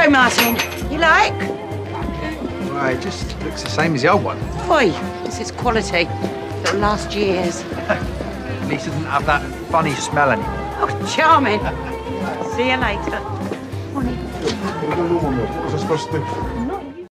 Hello, Martin. You like? Well, it just looks the same as the old one. Oi, this is quality. It'll last years. At least it doesn't have that funny smell anymore. Oh, charming. See you later. Morning. What was I supposed to do?